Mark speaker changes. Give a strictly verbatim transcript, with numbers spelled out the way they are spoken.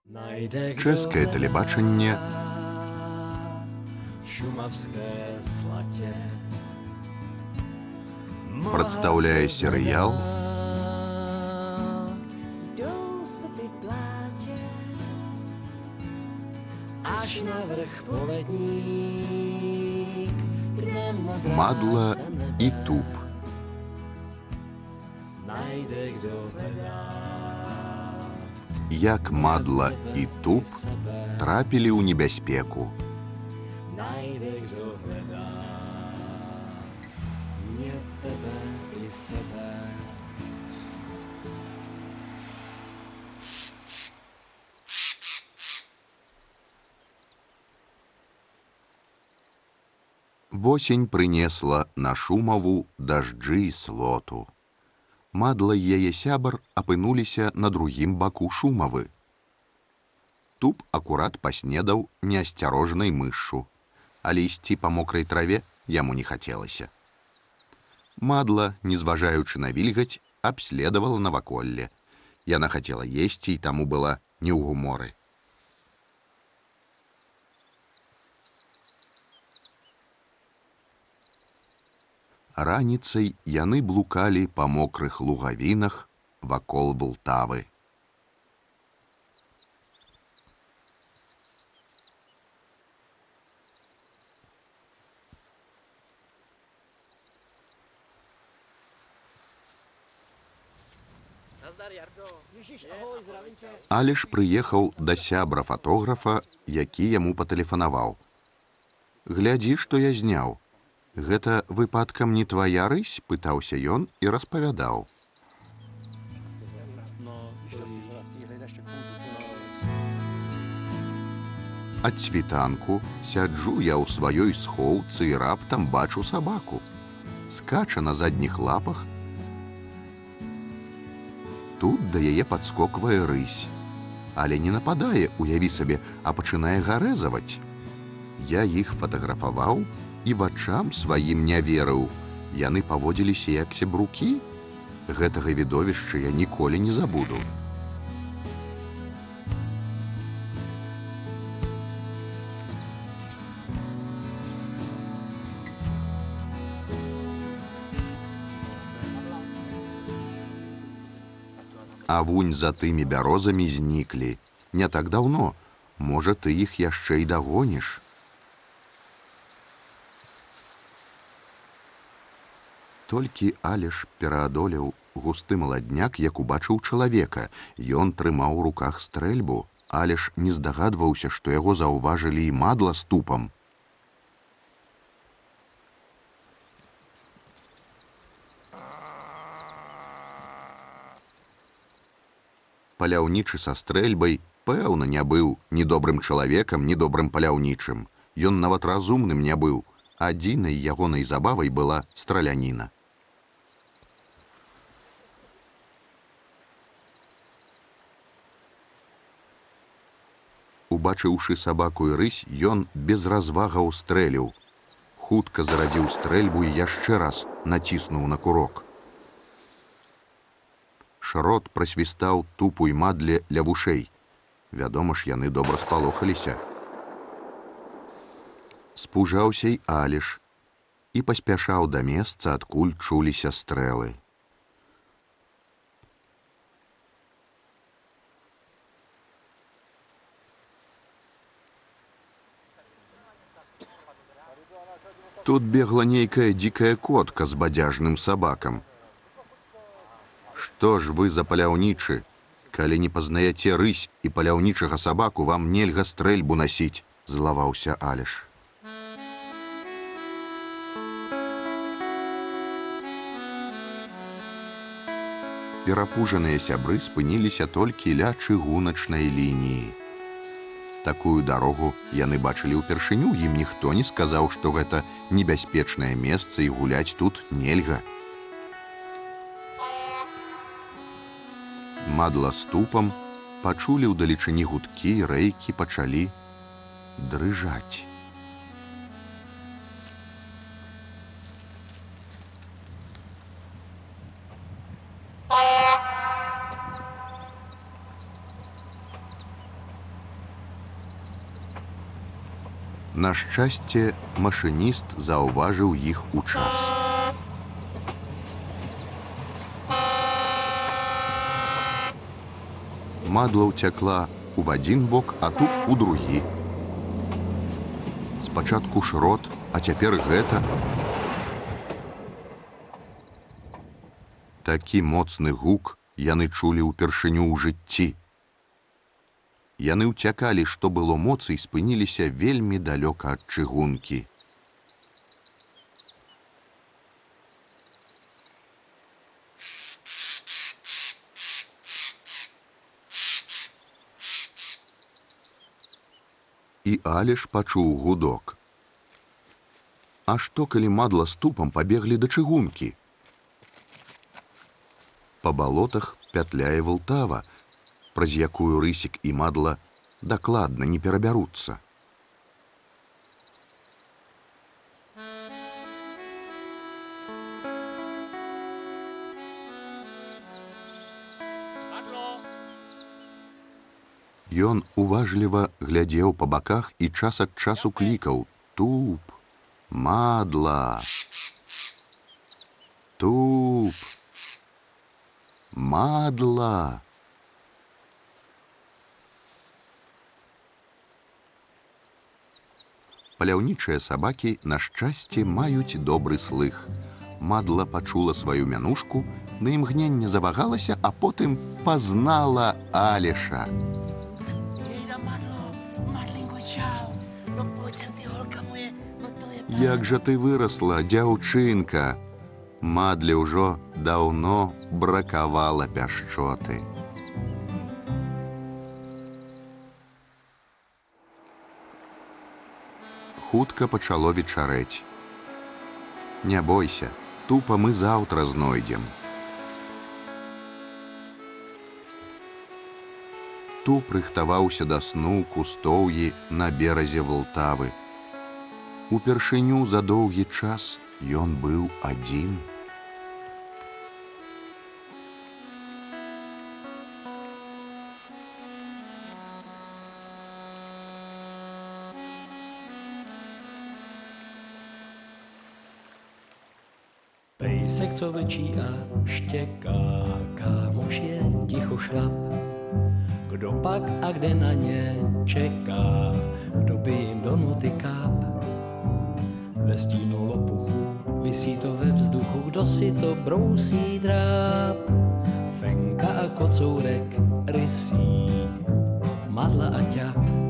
Speaker 1: Чэшскае тэлебачанне прадстаўляе серыял «Мадла і туп». Як Мадла і туп трапілі ў небяспеку. Восень прынесла на Шумаву дажджы і слоту. Мадла і яе сябар апынуліся на другім баку Шумавы. Туп акурат паснедаў неасцярожнай мышшу, але ісці па мокрай траве яму не хацелася. Мадла, не зважаючы на вільгаць, абследавала наваколле. Яна хацела есці і таму была не ў гуморы. Раніцай яны блукалі па мокрых лугавінах вакол Блтавы. Алеш прыехаў да сябра фатографа, які яму патэлефанаваў. «Глядзі, што я зняў. Гэта выпадкам не твая рысь?» – пытаўся ён і распавядаў. Ад світанку сяджу я ў сваёй схоўцы і раптам бачу сабаку. Скача на задніх лапах. Тут да яе падскоквае рысь. Але не нападае, уяві сабе, а пачынае гарэзаваць. Я іх фатаграфаваў і вачам сваім не верыў. Яны паводзіліся як сябрукі. Гэтага відовішча я ніколі не забуду. А вунь за тымі бярозамі зніклі. Не так даўно. Можа, ты іх яшчэ і дагоніш. Толькі Алеш пераадолеў густы маладняк, як убачыў чалавека. Ён трымаў у руках стрэльбу. Алеш не здагадваўся, што яго заўважылі і Мадла з тупам. Паляўнічы са стрэльбай, пэўна, не быў ні добрым чалавекам, ні добрым паляўнічым. Ён нават разумным не быў. Адзінай ягонай забавай была страляніна. Убачыўшы сабаку і рысь, ён без развагаў стрэліў. Хутка зарадзіў стрэльбу і яшчэ раз націснуў на курок. Шрот прасвістаў тупу і Мадле ля вушэй. Вядома ж, яны добра спалохаліся. Спужаўся і Алеш і паспяшаў да месца, адкуль чуліся стрэлы. Тут бегла нейкая дзікая котка з бадзяжным сабакам. «Што ж вы за паляўнічы? Калі не пазнаяце рысь і паляўнічага сабаку, вам нельга стрэльбу насіць», – злаваўся Алеш. Перапужаныя сябры спыніліся толькі ля чыгуначнай лініі. Такую дарогу яны бачылі ўпершыню, ім ніхто не сказаў, што гэта небяспечнае месца і гуляць тут нельга. Мадла з тупам пачулі ўдалечыні гудкі, рэйкі пачалі дрыжаць. На шчасце, машыніст заўважыў іх у час. Мадла ўцякла ў адзін бок, а тут у другі. Спачатку шрот, а цяпер гэта. Такі моцны гук яны чулі ўпершыню ў жыцці. Яны ўцякалі, што было моцы, і спыніліся вельмі далёка ад чыгункі. І Алеш пачуў гудок. А што, калі Мадла з Тупам пабеглі да чыгункі? Па балотах пятляе Валтава, праз якую Рысік і Мадла дакладна не перабяруцца. Ён уважліва глядзеў па баках і час ад часу клікаў: Туп, Мадла, Туп, Мадла. Паляўнічыя сабакі, на шчасце, маюць добры слых. Мадла пачула сваю мянушку, на імгненне завагалася, а потым пазнала Алеша. Як жа ты вырасла, дзяўчынка! Мадле ўжо даўно бракавала пяшчоты. Хутка пачало вечарэць. Не бойся, Тупа мы заўтра знойдзем. Туп рыхтаваўся да сну ў кустоўі на беразе Валтавы. Упершыню за доўгі час ён быў адзін.
Speaker 2: Pejsek, co vlčí a štěká, kámoš je ticho šrap. Kdo pak a kde na ně čeká, kdo by jim do noty káp. Ve stínu lopuchu visí to ve vzduchu, kdo si to brousí dráp. Fenka a kocourek rysí, Madla a ťap.